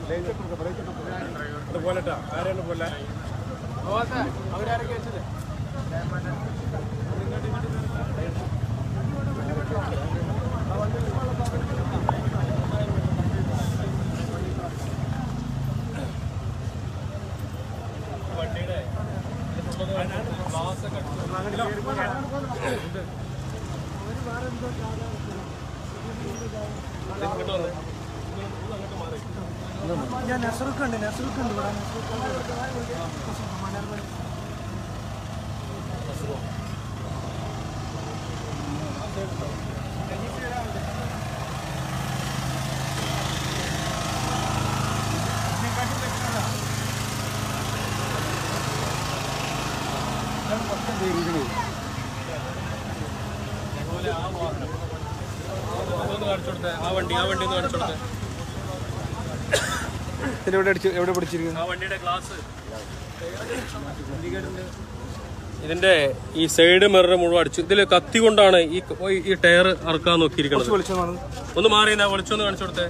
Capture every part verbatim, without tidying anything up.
പോലട്ടാ ആരാണ് പോലെ അവരാരൊക്കെ വെച്ചത് വണ്ടിയുടെ ഗ്ലാസ് ഒക്കെ ഞാൻ നെസറുക്കുണ്ട് നെസറുക്കുണ്ട് ഇവിടെ ആ വണ്ടി ആ വണ്ടി ഒന്ന് കാണിച്ചു കൊടുത്തേ എവിടെ പിടിച്ചിരിക്കുന്നു ആ വണ്ടിയുടെ ഗ്ലാസ് ഇതിന്റെ ഈ സൈഡ് മിറർ മുഴുവൻ അടിച്ചു. ഇതില് കത്തി കൊണ്ടാണ് ഈ ഈ ടയർ അറക്കാൻ നോക്കിയിരിക്കുന്നത്. ഒന്ന് മാറി വിളിച്ചൊന്ന് കാണിച്ചു കൊടുത്തേ.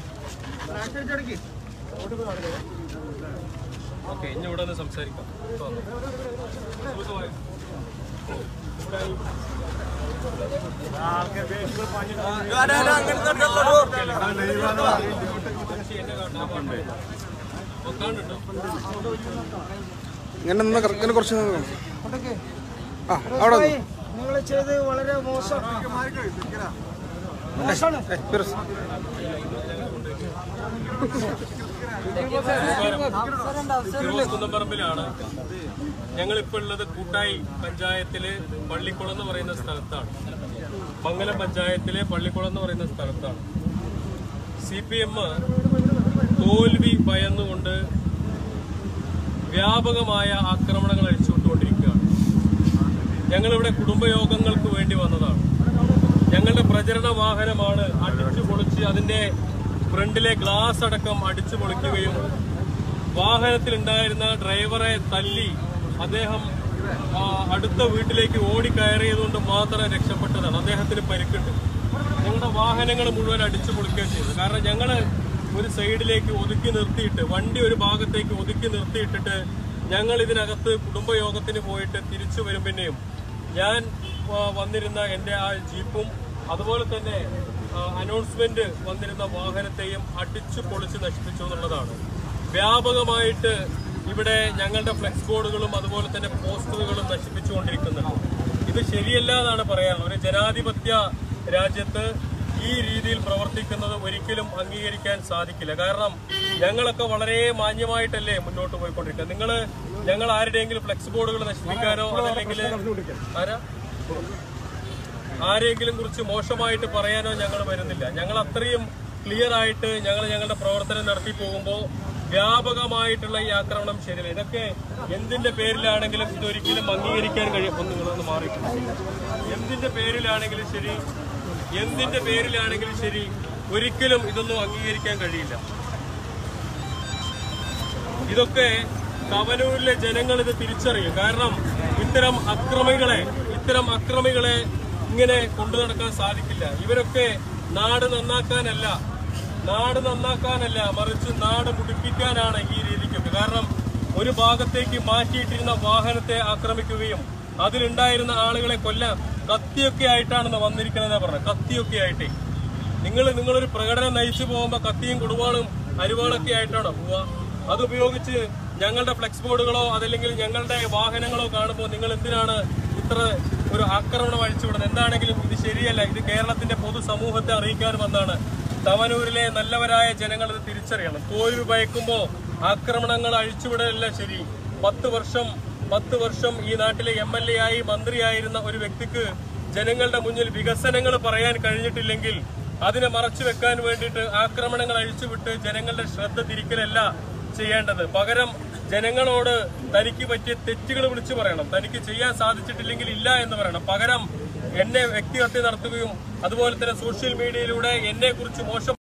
ഓക്കെ ഇനി ഇവിടെ ഒന്ന് സംസാരിക്കാം. ഇങ്ങനെ ഇങ്ങനെ കുറച്ച് ആ അവിടെ നിങ്ങൾ ചെയ്ത് വളരെ മോശം. കുന്നപ്പറമ്പിലാണ് ഞങ്ങളിപ്പോ ഉള്ളത്. കൂട്ടായി പഞ്ചായത്തില് പള്ളിക്കുളം എന്ന് പറയുന്ന സ്ഥലത്താണ്. മംഗലം പഞ്ചായത്തിലെ പള്ളിക്കുളം എന്ന് പറയുന്ന സ്ഥലത്താണ്. സി പി എം തോൽവി ഭയന്നുകൊണ്ട് വ്യാപകമായ ആക്രമണങ്ങൾ അഴിച്ചുവിട്ടുകൊണ്ടിരിക്കുകയാണ്. ഞങ്ങളിവിടെ കുടുംബയോഗങ്ങൾക്ക് വേണ്ടി വന്നതാണ്. ഞങ്ങളുടെ പ്രചരണ വാഹനമാണ് അടിച്ചു പൊളിച്ച് അതിന്റെ ഫ്രണ്ടിലെ ഗ്ലാസ് അടക്കം അടിച്ചു പൊളിക്കുകയും വാഹനത്തിലുണ്ടായിരുന്ന ഡ്രൈവറെ തല്ലി അദ്ദേഹം അടുത്ത വീട്ടിലേക്ക് ഓടിക്കയറിയതുകൊണ്ട് മാത്രം രക്ഷപ്പെട്ടതാണ്. അദ്ദേഹത്തിന് പരിക്കുണ്ട്. ഞങ്ങളുടെ വാഹനങ്ങൾ മുഴുവൻ അടിച്ചു പൊളിക്കുകയും ചെയ്തു. കാരണം ഞങ്ങൾ ഒരു സൈഡിലേക്ക് ഒതുക്കി നിർത്തിയിട്ട് വണ്ടി ഒരു ഭാഗത്തേക്ക് ഒതുക്കി നിർത്തിയിട്ടിട്ട് ഞങ്ങൾ ഇതിനകത്ത് കുടുംബയോഗത്തിന് പോയിട്ട് തിരിച്ചു വരുമ്പോഴേയും ഞാൻ വന്നിരുന്ന എൻ്റെ ആ ജീപ്പും അതുപോലെ തന്നെ അനൗൺസ്മെന്റ് വന്നിരുന്ന വാഹനത്തെയും അടിച്ചു പൊളിച്ച് നശിപ്പിച്ചു എന്നുള്ളതാണ്. വ്യാപകമായിട്ട് ഇവിടെ ഞങ്ങളുടെ ഫ്ലെക്സ് ബോർഡുകളും അതുപോലെ തന്നെ പോസ്റ്ററുകളും നശിപ്പിച്ചുകൊണ്ടിരിക്കുന്നുണ്ട്. ഇത് ശരിയല്ല എന്നാണ് പറയാനുള്ളത്. ഒരു ജനാധിപത്യ രാജ്യത്ത് ഈ രീതിയിൽ പ്രവർത്തിക്കുന്നത് ഒരിക്കലും അംഗീകരിക്കാൻ സാധിക്കില്ല. കാരണം ഞങ്ങളൊക്കെ വളരെ മാന്യമായിട്ടല്ലേ മുന്നോട്ട് പോയിക്കൊണ്ടിരിക്കുക. നിങ്ങൾ ഞങ്ങൾ ആരുടെയെങ്കിലും ഫ്ലെക്സ് ബോർഡുകൾ നശിപ്പിക്കാനോ അതല്ലെങ്കിൽ ആരാ ആരെങ്കിലും കുറിച്ച് മോശമായിട്ട് പറയാനോ ഞങ്ങൾ വരുന്നില്ല. ഞങ്ങൾ അത്രയും ക്ലിയർ ആയിട്ട് ഞങ്ങൾ ഞങ്ങളുടെ പ്രവർത്തനം നടത്തി പോകുമ്പോൾ വ്യാപകമായിട്ടുള്ള ഈ ആക്രമണം ശരിയല്ല. ഇതൊക്കെ എന്തിന്റെ പേരിലാണെങ്കിലും ഇതൊരിക്കലും അംഗീകരിക്കാൻ കഴിയും. ഒന്ന് നിങ്ങളൊന്ന് മാറിയിട്ടുണ്ട്. എന്തിന്റെ പേരിലാണെങ്കിലും ശരി എന്തിന്റെ പേരിലാണെങ്കിലും ശരി ഒരിക്കലും ഇതൊന്നും അംഗീകരിക്കാൻ കഴിയില്ല. ഇതൊക്കെ തവനൂരിലെ ജനങ്ങൾ ഇത് തിരിച്ചറിയും. കാരണം ഇത്തരം അക്രമികളെ ഇത്തരം അക്രമികളെ ഇങ്ങനെ കൊണ്ടു നടക്കാൻ സാധിക്കില്ല. ഇവരൊക്കെ നാട് നന്നാക്കാനല്ല നാട് നന്നാക്കാനല്ല മറിച്ച് നാട് മുടിപ്പിക്കാനാണ് ഈ രീതിക്കൊക്കെ. കാരണം ഒരു ഭാഗത്തേക്ക് മാറ്റിയിട്ടിരുന്ന വാഹനത്തെ ആക്രമിക്കുകയും അതിലുണ്ടായിരുന്ന ആളുകളെ കൊല്ലാൻ കത്തിയൊക്കെ ആയിട്ടാണ് വന്നിരിക്കുന്നത് പറഞ്ഞത്. കത്തിയൊക്കെ ആയിട്ട് നിങ്ങൾ നിങ്ങളൊരു പ്രകടനം നയിച്ചു പോകുമ്പോൾ കത്തിയും കുടുവാളും അരിവാളൊക്കെ ആയിട്ടാണോ പോവുക? അതുപയോഗിച്ച് ഞങ്ങളുടെ ഫ്ലെക്സ് ബോർഡുകളോ അതല്ലെങ്കിൽ ഞങ്ങളുടെ വാഹനങ്ങളോ കാണുമ്പോൾ നിങ്ങൾ എന്തിനാണ് ഇത്ര ഒരു ആക്രമണം അഴിച്ചുവിടുന്നത്? എന്താണെങ്കിലും ഇത് ശരിയല്ല. ഇത് കേരളത്തിന്റെ പൊതുസമൂഹത്തെ അറിയിക്കാൻ വന്നാണ്. തവനൂരിലെ നല്ലവരായ ജനങ്ങൾ ഇത് തിരിച്ചറിയണം. തോൽവി ഭയക്കുമ്പോൾ ആക്രമണങ്ങൾ അഴിച്ചുവിടലല്ല ശരി. പത്ത് വർഷം പത്ത് വർഷം ഈ നാട്ടിലെ എം എൽ എ ആയി മന്ത്രിയായിരുന്ന ഒരു വ്യക്തിക്ക് ജനങ്ങളുടെ മുന്നിൽ വികസനങ്ങൾ പറയാൻ കഴിഞ്ഞിട്ടില്ലെങ്കിൽ അതിനെ മറച്ചു വെക്കാൻ വേണ്ടിയിട്ട് ആക്രമണങ്ങൾ അഴിച്ചുവിട്ട് ജനങ്ങളുടെ ശ്രദ്ധ തിരിക്കലല്ല ചെയ്യേണ്ടത്. പകരം ജനങ്ങളോട് തനിക്ക് പറ്റിയ തെറ്റുകൾ വിളിച്ചു പറയണം. തനിക്ക് ചെയ്യാൻ സാധിച്ചിട്ടില്ലെങ്കിൽ ഇല്ല എന്ന് പറയണം. പകരം എന്നെ വ്യക്തിഹത്യ നടത്തുകയും അതുപോലെ തന്നെ സോഷ്യൽ മീഡിയയിലൂടെ എന്നെ കുറിച്ച് മോശം